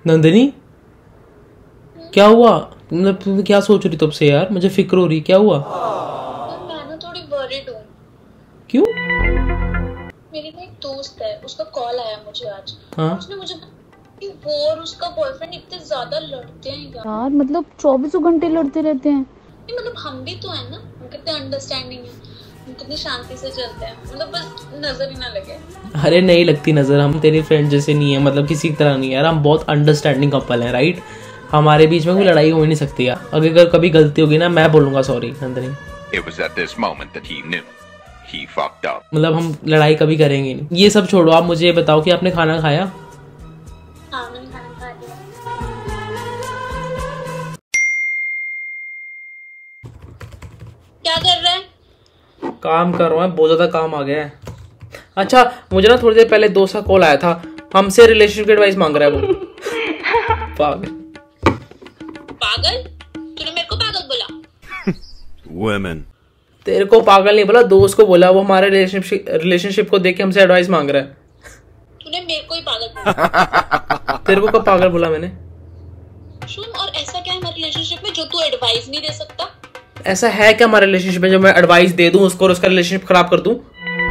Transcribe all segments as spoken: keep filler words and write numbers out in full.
नंदिनी क्या हुआ? मतलब तुम क्या सोच रही तब से यार? मुझे फिक्र हो रही, क्या हुआ? मैं ना थोड़ी वरीड हूँ। क्यों? मेरी ना एक दोस्त है, उसका कॉल आया मुझे आज। हाँ? उसने मुझे कि वो और उसका बॉयफ्रेंड इतने ज्यादा लड़ते हैं यार, यार मतलब चौबीसों घंटे लड़ते रहते हैं। नहीं मतलब हम भी तो है ना, हम कितने अंडरस्टैंडिंग है, हम कितनी शांति से चलते हैं, मतलब बस नजर ही ना लगे। अरे नहीं लगती नजर, हम तेरे फ्रेंड जैसे नहीं है, मतलब किसी तरह नहीं है यार, हम बहुत अंडरस्टैंडिंग कपल हैं, राइट? हमारे बीच में कोई लड़ाई हो ही नहीं सकती यार। अगर कभी गलती होगी ना, मैं बोलूंगा sorry Nandini. It was at this moment that he knew he fucked up. मतलब हम लड़ाई कभी करेंगे नहीं। ये सब छोड़ो, आप मुझे ये बताओ कि आपने खाना खाया? हाँ मैंने खाना खा लिया। क्या कर रहा है? काम कर रहा हूँ, बहुत ज्यादा काम आ गया है। अच्छा, मुझे ना थोड़ी देर पहले दोस्त का कॉल आया था, हमसे रिलेशनशिप की एडवाइस मांग रहा है वो। पागल पागल? तूने मेरे को पागल बोला? Women. तेरे को पागल नहीं बोला, दोस्त को बोला। वो हमारे रिलेशनशिप रिलेशनशिप को देख के हमसे एडवाइस मांग रहा है। तूने मेरे को ही पागल बोला। तेरे को कब पागल बोला मैंने? शुभ, और ऐसा क्या है हमारे रिलेशनशिप में जो तू एडवाइस नहीं दे सकता? ऐसा है क्या हमारे रिलेशनशिप में जो मैं एडवाइस दे दूं उसको और उसका रिलेशनशिप खराब कर दूं?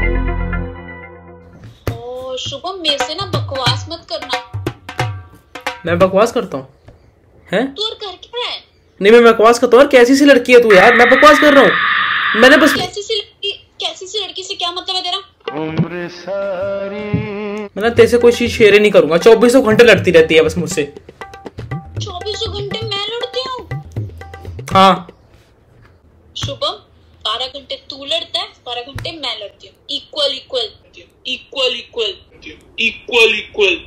ओ शुभम, मेरे से ना बकवास मत करना। मैं बकवास करता हूँ? हैं? तू और कर क्या है? नहीं, मैं बकवास करता हूँ। कैसी सी लड़की है तू यार? मैं बकवास कर रहा हूँ? मैंने बस कैसी सी लड़की, कैसी सी लड़की से क्या मतलब है तेरा? मैं ना तेरे से कोई चीज शेयर ही नहीं करूंगा। चौबीसों घंटे लड़ती रहती है बस मुझसे। चौबीसों घंटे मैं लड़ती हूँ? हाँ। शुभम, बारह घंटे तू लड़ता है, बारह घंटे मैं लड़ती हूँ। Equal equal equal equal equal equal